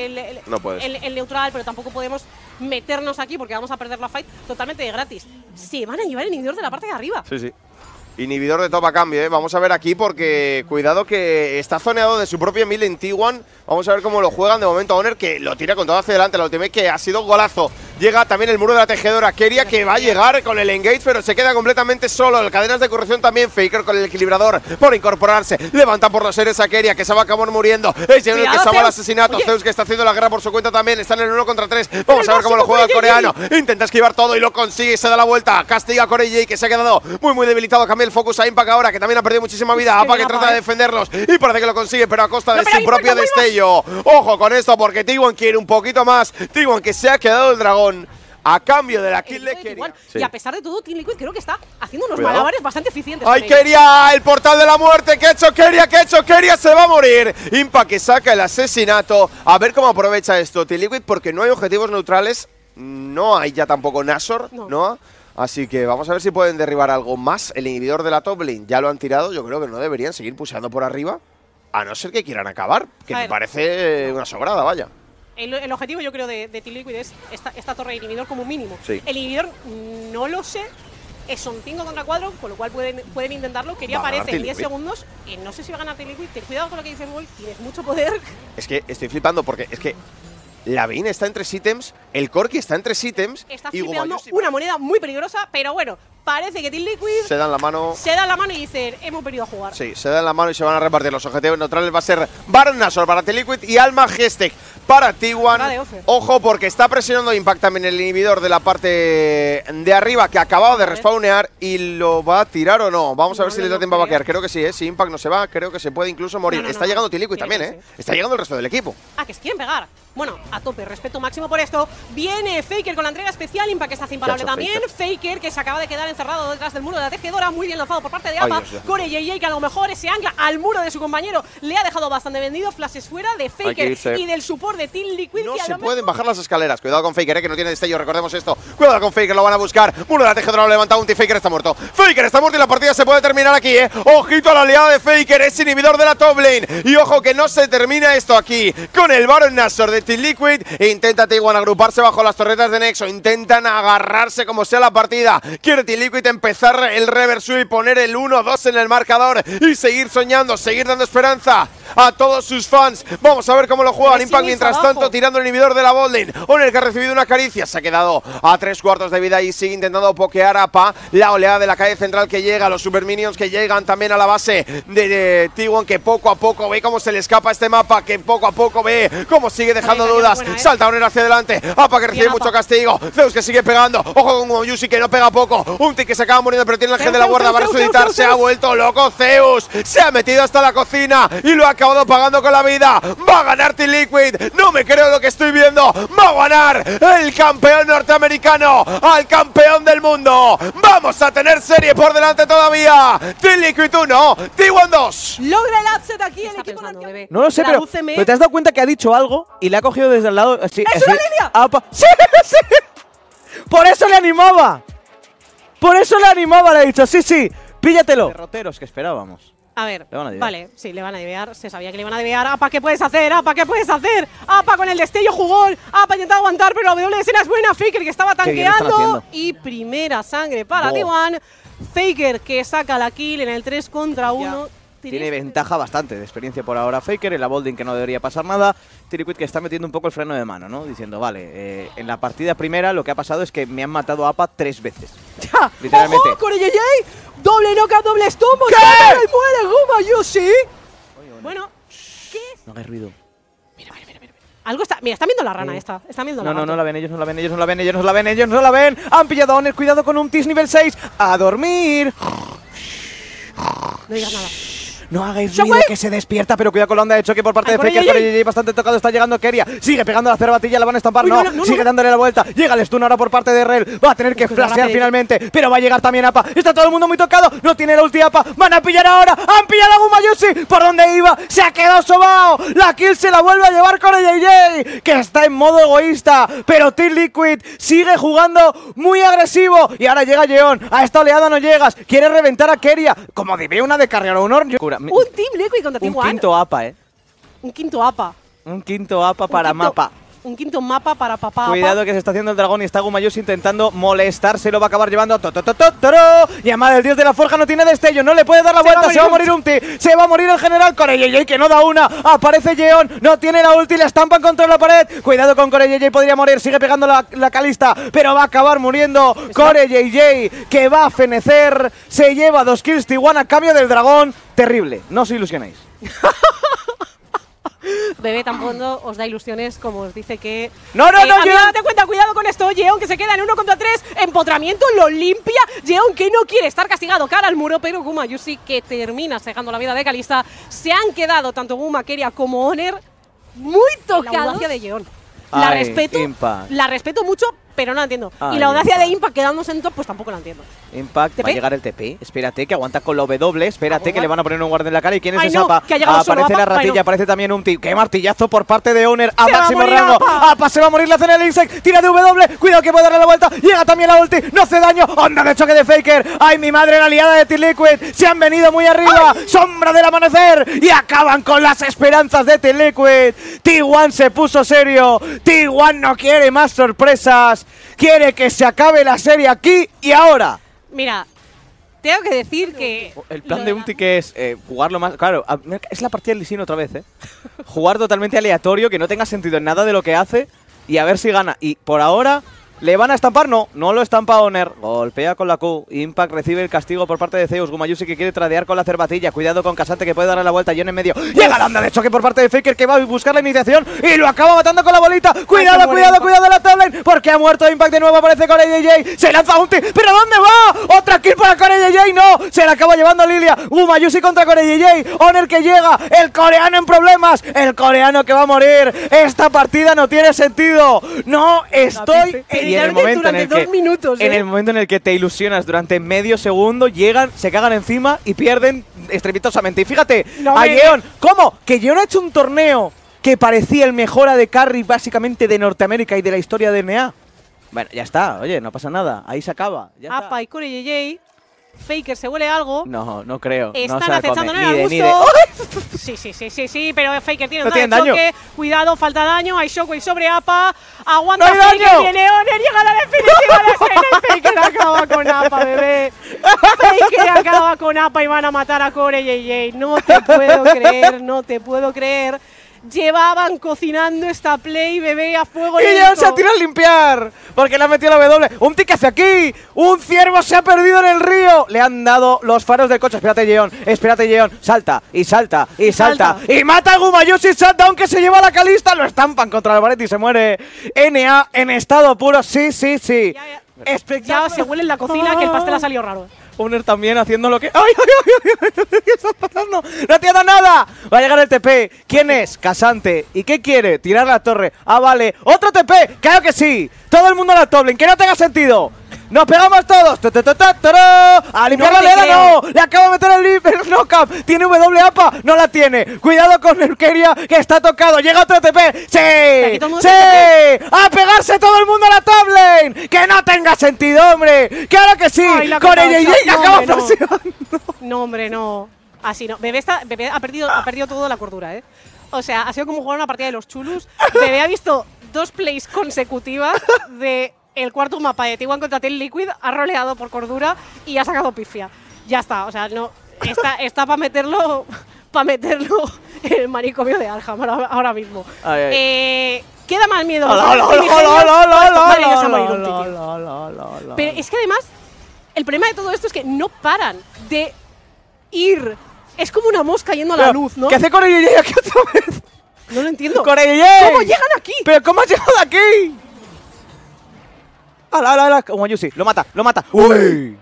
el neutral, pero tampoco podemos meternos aquí porque vamos a perder la fight totalmente de gratis. Se van a llevar el inhibidor de la parte de arriba. Sí. Inhibidor de top a cambio, Vamos a ver aquí porque cuidado que está zoneado de su propia mil en T1. Vamos a ver cómo lo juegan de momento. Honor que lo tira con todo hacia adelante. La ultimate que ha sido golazo. Llega también el muro de la tejedora. Keria que va a llegar con el engage, pero se queda completamente solo. Las cadenas de corrección también. Faker con el equilibrador por incorporarse. Levanta por los aires a Keria, que se va a acabar muriendo. Es Yeon el que salva el asesinato. Zeus que está haciendo la guerra por su cuenta también. Está en el 1 contra 3. Vamos a ver cómo lo juega el coreano. Intenta esquivar todo y lo consigue. Se da la vuelta. Castiga a Corey, que se ha quedado muy debilitado. Cambia el focus a Impact ahora, que también ha perdido muchísima vida. Apa que trata de defenderlos y parece que lo consigue, pero a costa de su propio destello. Ojo con esto porque T1 quiere un poquito más. T1 que se ha quedado el dragón a cambio de la kill de Keria. Y a pesar de todo, Team Liquid creo que está haciendo unos malabares bastante eficientes. ¡Ay, Keria! ¡El portal de la muerte! ¿Qué ha hecho Keria? ¿Qué ha hecho Keria? ¡Se va a morir! Impact que saca el asesinato. A ver cómo aprovecha esto Team Liquid, porque no hay objetivos neutrales. No hay ya tampoco Nashor, ¿no? Así que vamos a ver si pueden derribar algo más. El inhibidor de la top lane ya lo han tirado. Yo creo que no deberían seguir pusheando por arriba, a no ser que quieran acabar, que me parece una sobrada, vaya. El objetivo, yo creo, de Team Liquid es esta torre de inhibidor como mínimo. Sí. El inhibidor no lo sé. Son 5 contra 4, con lo cual pueden intentarlo. Keria aparece en 10 segundos. No sé si va a ganar Team Liquid. Ten cuidado con lo que dice el Boy. Tienes mucho poder. Es que estoy flipando porque es que la Vayne está en 3 ítems, el Corki está en 3 ítems. Está flipeando una moneda muy peligrosa, pero bueno, parece que Team Liquid se dan la mano. Y dicen, hemos venido a jugar. Sí, se dan la mano y se van a repartir los objetivos neutrales. Va a ser Baron Nashor para Team Liquid y Alma Gestek para T1. Ojo porque está presionando Impact también el inhibidor de la parte de arriba, que acababa de respawnear y lo va a tirar o no. Vamos a ver si le da tiempo a vaquear. Creo que sí, si Impact no se va, creo que se puede incluso morir. Está llegando Team Liquid también, Está llegando el resto del equipo. Que se quieren pegar. Bueno, a tope, respeto máximo por esto. Viene Faker con la entrega especial. Impact está imparable también. Faker que se acaba de quedar encerrado detrás del muro de la tejedora. Muy bien lanzado por parte de APA. Core JJ que a lo mejor ese ancla al muro de su compañero le ha dejado bastante vendido. Flashes fuera de Faker y del support de Team Liquid. No se pueden bajar las escaleras. Cuidado con Faker, que no tiene destello. Recordemos esto. Cuidado con Faker, lo van a buscar. Muro de la tejedora lo levanta un Faker está muerto. Faker está muerto y la partida se puede terminar aquí, Ojito a la aliada de Faker. Es inhibidor de la top lane. Y ojo que no se termina esto aquí. Con el Baron Nashor de Team Liquid. Intenta T1 agruparse bajo las torretas de Nexo. Intentan agarrarse como sea la partida. Quiere Team Liquid empezar el reverso y poner el 1-2 en el marcador. Y seguir soñando, seguir dando esperanza a todos sus fans. Vamos a ver cómo lo juegan. Impact mientras tanto tirando el inhibidor de la botlane. Honor que ha recibido una caricia. Se ha quedado a 3/4 de vida y sigue intentando pokear a APA. La oleada de la calle central que llega. Los super minions que llegan también a la base de T1, que poco a poco ve cómo se le escapa este mapa. Que poco a poco ve cómo sigue dejando dudas. Salta Honor hacia adelante. APA que recibe mucho castigo. Zeus que sigue pegando. Ojo con Gumayusi que no pega poco. Umti que se acaba muriendo pero tiene el gen de la guarda. Va a resucitar. Se ha vuelto loco Zeus. Se ha metido hasta la cocina y lo ha acabado pagando con la vida. Va a ganar Team Liquid. No me creo lo que estoy viendo. Va a ganar el campeón norteamericano al campeón del mundo. Vamos a tener serie por delante todavía. Team Liquid 1, T1 2. Logra el upset aquí el equipo. No lo sé, pero te has dado cuenta que ha dicho algo y le ha cogido desde el lado. ¡Es una línea! ¡Sí! Por eso le animaba. Le ha dicho, sí, píllatelo. Derroteros que esperábamos. A ver, vale, sí, le van a divear. Se sabía que le iban a divear. APA, ¿qué puedes hacer? APA, ¿qué puedes hacer? APA con el destello jugón. APA intenta aguantar, pero la WSN es buena. Faker que estaba tanqueando. Y primera sangre para T1. Faker que saca la kill en el 3 contra 1. Tiene ventaja bastante de experiencia por ahora Faker, en la Bolding que no debería pasar nada. T-Liquid que está metiendo un poco el freno de mano, ¿no? Diciendo, vale, en la partida primera lo que ha pasado es que me han matado a APA 3 veces. ¡Ya! Literalmente. ¡Ojo con el JJ! ¡Doble knockout, doble stomp! ¿Qué? ¡Muere Gumayusi! Bueno, ¿qué? No hagáis ruido. Algo está… Mira, están viendo la rana esta. Están viendo la No, no la ven, ellos no la ven, ellos no la ven, ellos no la ven, ellos no la ven. Han pillado a Honor, cuidado con un Tis nivel 6. ¡A dormir! No digas nada. No hagáis ruido que se despierta, pero cuidado con la onda de choque por parte de Faker. Con el JJ bastante tocado, está llegando Keria. Sigue pegando la cerbatilla, la van a estampar. Uy, sigue dándole la vuelta. Llega el stun ahora por parte de Rel. Va a tener que flashear finalmente, pero va a llegar también APA. Está todo el mundo muy tocado. No tiene la ulti APA. Van a pillar ahora. Han pillado a Gumayusi. ¿Por dónde iba? Se ha quedado sobao. La kill se la vuelve a llevar con el JJ, que está en modo egoísta. Pero T-Liquid sigue jugando muy agresivo. Y ahora llega Yeon. A esta oleada no llegas. Quiere reventar a Keria. Como debe una de cargar a Honor. Un Team Liquid contra Team One. Un quinto APA, Un quinto APA. Un quinto APA para mapa. Un quinto mapa para papá. Cuidado que se está haciendo el dragón y está Gumayusi intentando molestar. Se lo va a acabar llevando. Llamada del dios de la forja, no tiene destello. No le puede dar la vuelta. Se va a morir Umti. Se va a morir el general. Corey que no da una. Aparece Yeon. No tiene la ulti. Le estampan contra la pared. Cuidado con Corey. Podría morir. Sigue pegando la Kalista. Pero va a acabar muriendo. Corey que va a fenecer. Se lleva 2 kills T1 a cambio del dragón. Terrible. No os ilusionéis. Bebé tampoco os da ilusiones como os dice que… ¡No! Date cuenta, cuidado con esto. Yeon que se queda en 1 contra 3. Empotramiento lo limpia. Yeon que no quiere estar castigado cara al muro, pero Gumayusi que termina sacando la vida de Kalista. Se han quedado tanto Guma, Keria como Honor muy tocados. La audacia de Yeon. La respeto mucho, pero no la entiendo. Y la audacia de Impact quedándose en top, pues tampoco la entiendo. Impact, va a llegar el TP. Espérate, que aguanta con la W. Espérate, que le van a poner un guardia en la cara. ¿Y quién es esa APA? Aparece la ratilla, aparece también un ¡qué martillazo por parte de Honor! A máximo rango. APA se va a morir, la cena del Insect. Tira de W. Cuidado que puede darle la vuelta. Llega también la ulti. No hace daño. Onda de choque de Faker. ¡Ay, mi madre, la aliada de T-Liquid! Se han venido muy arriba. Sombra del amanecer. Y acaban con las esperanzas de T-Liquid. T1 se puso serio. T1 no quiere más sorpresas. Quiere que se acabe la serie aquí y ahora. Mira, tengo que decir que… El plan de Umti que es jugarlo más… Claro, es la partida del Lee Sin otra vez, Jugar totalmente aleatorio, que no tenga sentido en nada de lo que hace y a ver si gana. Y por ahora… ¿Le van a estampar? No lo estampa Honor. Golpea con la Q. Impact recibe el castigo por parte de Zeus. Gumayusi que quiere tradear con la cerbatilla. Cuidado con Casante que puede darle la vuelta. Yeon en medio. Llega la onda de choque por parte de Faker que va a buscar la iniciación y lo acaba matando con la bolita. Cuidado de la top lane porque ha muerto Impact de nuevo. Aparece Corey JJ. Se lanza Umti. ¿Pero dónde va? Otra kill para Corey JJ. No. Se la acaba llevando Lilia. Gumayusi contra Corey JJ. Honor que llega. El coreano en problemas. El coreano que va a morir. Esta partida no tiene sentido. No estoy… Y en el momento en el que 2 minutos, en el momento en el que te ilusionas durante medio segundo, llegan, se cagan encima y pierden estrepitosamente. Y fíjate, a Yeon, ¿cómo? Que Yeon ha hecho un torneo que parecía el mejor AD Carry básicamente de Norteamérica y de la historia de NA. Bueno, ya está, oye, no pasa nada, ahí se acaba. APA y Corey JJ. Faker se huele algo. No creo. Están acechando en el gusto. Sí, pero Faker tiene un daño. Cuidado, falta daño. Hay Shockwave sobre APA. Aguanta Faker, viene Honor, llega la definitiva de Sene. Faker acaba con APA, bebé. Faker acaba con APA y van a matar a Corey JJ. No te puedo creer. Llevaban cocinando esta play, bebé, a fuego lento. Y ya se ha tirado a limpiar, porque le ha metido la W. Un tic hacia aquí. Un ciervo se ha perdido en el río. Le han dado los faros del coche. Espérate, Yeon. Salta. Y mata a Gumayusi. Shutdown que se lleva la Kalista. Lo estampan contra la pared y se muere. NA en estado puro. Sí. Ya se huele en la cocina que el pastel ha salido raro. Honor también haciendo lo que… ¡Ay! ¿Qué está pasando? ¡No te ha dado nada! Va a llegar el TP. ¿Quién es? Casante. ¿Y qué quiere? Tirar la torre. Ah, vale. ¡Otro TP! ¡Claro que sí! Todo el mundo a la top lane. ¡Que no tenga sentido! ¡Nos pegamos todos! ¡A limpiar la oleada! ¡No! ¡Le acaba de meter el knockup! ¿Tiene W APA? ¡No la tiene! ¡Cuidado con el Keria que está tocado! ¡Llega otro TP! ¡Sí! ¡A pegarse todo el mundo a la top lane! ¡Que no tenga sentido, hombre! ¡Claro que sí! ¡Con el JJ acaba presionando! No, hombre, no. Así no. Bebé ha perdido toda la cordura, O sea, ha sido como jugar una partida de los chulus. Bebé ha visto 2 plays consecutivas de… El cuarto mapa de T1 contra T-Liquid ha roleado por cordura y ha sacado pifia. Ya está, o sea, no… Está para meterlo en el manicomio de Arkham ahora mismo. Queda más miedo. Pero es que además, el problema de todo esto es que no paran de ir. Es como una mosca yendo a la luz, ¿no? ¿Qué hace Corelleye aquí otra vez? No lo entiendo. ¡Corelleye! ¿Cómo llegan aquí? ¿Pero cómo has llegado aquí? ¡Hala! Gumayusi, lo mata. ¡Uy!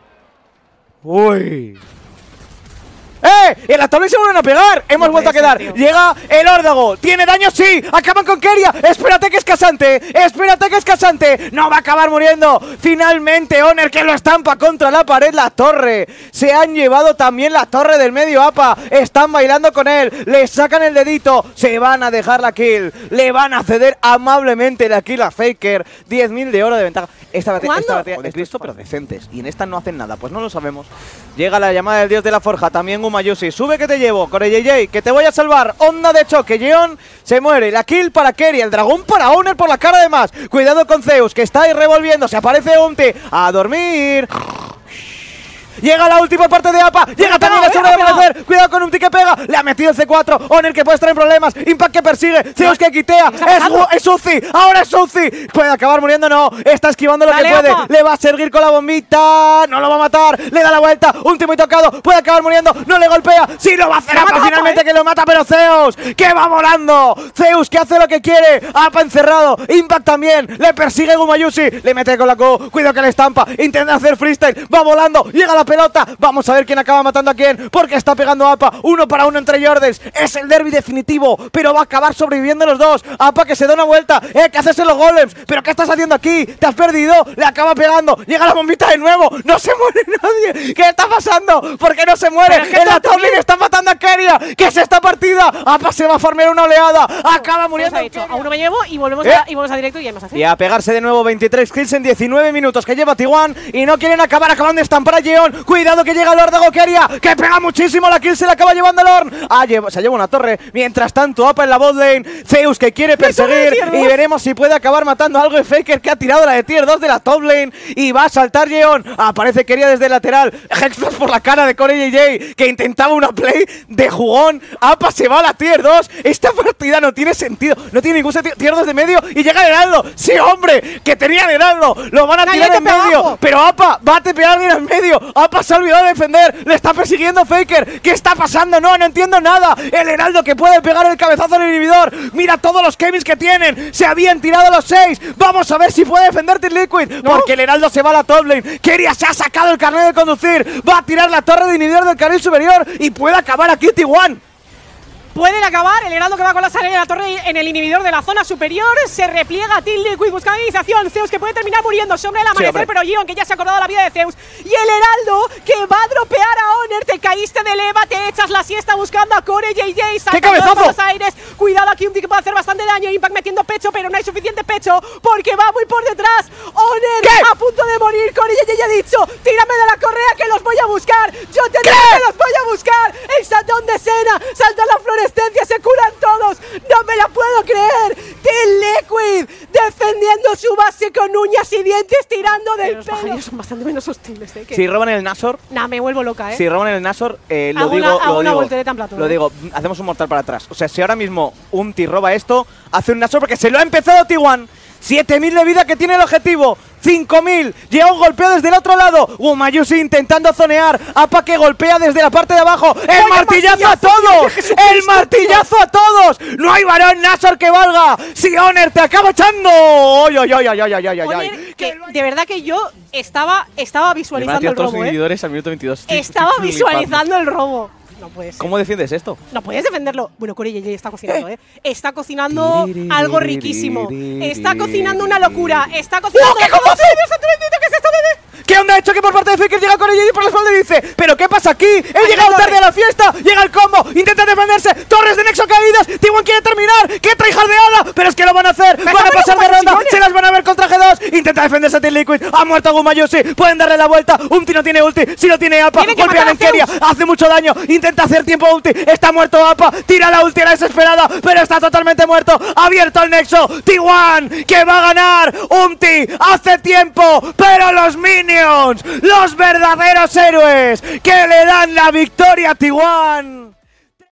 ¡En la tabla se vuelven a pegar! ¡Hemos vuelto a quedar! Tío. Llega el órdago. ¿Tiene daño? ¡Sí! ¡Acaban con Keria! ¡Espérate que es casante! ¡No va a acabar muriendo! Finalmente, Honor que lo estampa contra la pared, la torre. Se han llevado también la torre del medio APA. Están bailando con él. Le sacan el dedito. Se van a dejar la kill. Le van a ceder amablemente la kill a Faker. 10.000 de oro de ventaja. Esta batalla es listo, pero decentes. Y en esta no hacen nada. Pues no lo sabemos. Llega la llamada del dios de la forja. También Gumayusi. Sube que te llevo. Corelleye, que te voy a salvar. Onda de choque. Yeon se muere. La kill para Keria. El dragón para Honor por la cara de más. Cuidado con Zeus, que está ahí revolviendo. Se aparece Umti. A dormir. Llega la última parte de APA. Llega también la segunda de aparecer. Cuidado con Umti que pega. Le ha metido el C4. Honor que puede estar en problemas. Impact que persigue. Zeus que quitea. Es Uzi. Ahora es Uzi. Puede acabar muriendo. No. Está esquivando lo que puede. Le va a seguir con la bombita. No lo va a matar. Le da la vuelta. Último y tocado. Puede acabar muriendo. No le golpea. Sí lo va a hacer APA finalmente que lo mata. Pero Zeus que va volando. Zeus que hace lo que quiere. APA encerrado. Impact también. Le persigue Gumayusi. Le mete con la Q. Cuidado que le estampa. Intenta hacer freestyle. Va volando. Llega la pelota. Vamos a ver quién acaba matando a quién, porque está pegando a APA. 1 para 1 entre Jordans. Es el derbi definitivo, pero va a acabar sobreviviendo los dos. APA que se da una vuelta. Que haces en los golems. ¿Pero qué estás haciendo aquí? Te has perdido. Le acaba pegando. Llega la bombita de nuevo. No se muere nadie. ¿Qué está pasando? ¿Por qué no se muere? En la top lane está matando a Keria. ¿Qué es esta partida? APA se va a farmear una oleada. Acaba muriendo. A uno me llevo y volvemos a directo y ya más así. Y a pegarse de nuevo 23 kills en 19 minutos que lleva T1 y no quieren acabar. Acaban de estampar a Yeon. Cuidado que llega el órdago Keria, que pega muchísimo. La kill se la acaba llevando el Orn. Se lleva una torre. Mientras tanto, APA en la bot lane. Zeus que quiere perseguir. Y veremos si puede acabar matando algo de Faker, que ha tirado la de tier 2 de la top lane. Y va a saltar Yeon. Aparece Keria desde el lateral. Hexflash por la cara de Corelleye, que intentaba una play de jugón. APA se va a la tier 2. Esta partida no tiene sentido. No tiene ningún sentido. Tier 2 de medio y llega el Heraldo. Sí, hombre, que tenía el Heraldo. Lo van a tirar en medio. Pero APA va a tepear bien en medio. APA se ha olvidado de defender. Le está persiguiendo Faker. ¿Qué está pasando? No entiendo nada. El Heraldo que puede pegar el cabezazo al inhibidor. Mira todos los Kevins que tienen. Se habían tirado los 6. Vamos a ver si puede defenderte Liquid. Porque el Heraldo se va a la top lane. Keria se ha sacado el carnet de conducir. Va a tirar la torre de inhibidor del carril superior. Y puede acabar aquí T1. Pueden acabar, el Heraldo que va con la salida de la torre en el inhibidor de la zona superior. Se repliega Team Liquid buscando iniciación. Zeus que puede terminar muriendo sobre el amanecer, pero Yeon que ya se ha acordado la vida de Zeus. Y el Heraldo que va a dropear a Honor. Te caíste de leva, te echas la siesta buscando a Corelleye. Saltando por los aires. Cuidado aquí, Umti que puede hacer bastante daño. Impact metiendo pecho, pero no hay suficiente pecho porque va muy por detrás. Honor a punto de morir. Corelleye ha dicho: tírame de la correa que los voy a buscar. Yo te digo que los voy a buscar. El saltón de Sena, salta la fluorescencia, se curan todos. No me la puedo creer. Team Liquid defendiendo su base con uñas y dientes, tirando del pelo. Los pajarillos son bastante menos hostiles, ¿eh? Si roban el Nashor. Nah, me vuelvo loca, ¿eh? Si roban el Nashor, lo digo, hacemos un mortal para atrás. O sea, si ahora mismo Umti roba esto, hace un Nashor porque se lo ha empezado T1. 7000 de vida que tiene el objetivo. 5000. Llega un golpeo desde el otro lado. Gumayusi intentando zonear. APA que golpea desde la parte de abajo. ¡El martillazo a todos! ¡El martillazo a todos! ¡No hay varón Nashor que valga! ¡Si Honor te acaba echando! ¡Ay, ay, ay, ay, ay, ay, ay! De verdad que yo estaba visualizando el robo, al minuto 22. Estaba visualizando el robo. No puede ser. ¿Cómo defiendes esto? No puedes defenderlo. Bueno, Corelleye está cocinando, Está cocinando algo riquísimo. Está cocinando una locura. Está cocinando… ¿Qué ¡Dios santo bendito! ¿Qué es esto, bebé? ¿Qué onda hecho que por parte de Faker llega Corelleye por la espalda y dice: ¿pero qué pasa aquí? He llegado tarde a la fiesta. Llega el combo. Intenta defenderse. Torres de Nexo caídas. T1 quiere terminar. ¡Qué tryhardeada! Pero es que lo van a hacer. Van a pasar de ronda. Se las van a ver contra G2. intenta defenderse Team Liquid, ha muerto Gumayusi, pueden darle la vuelta, Umti no tiene ulti, si lo tiene APA, golpean en Keria, hace mucho daño, intenta hacer tiempo Umti, está muerto APA, tira la ulti a la desesperada, pero está totalmente muerto, abierto el nexo, T1 que va a ganar, Umti hace tiempo, pero los minions, los verdaderos héroes que le dan la victoria a T1.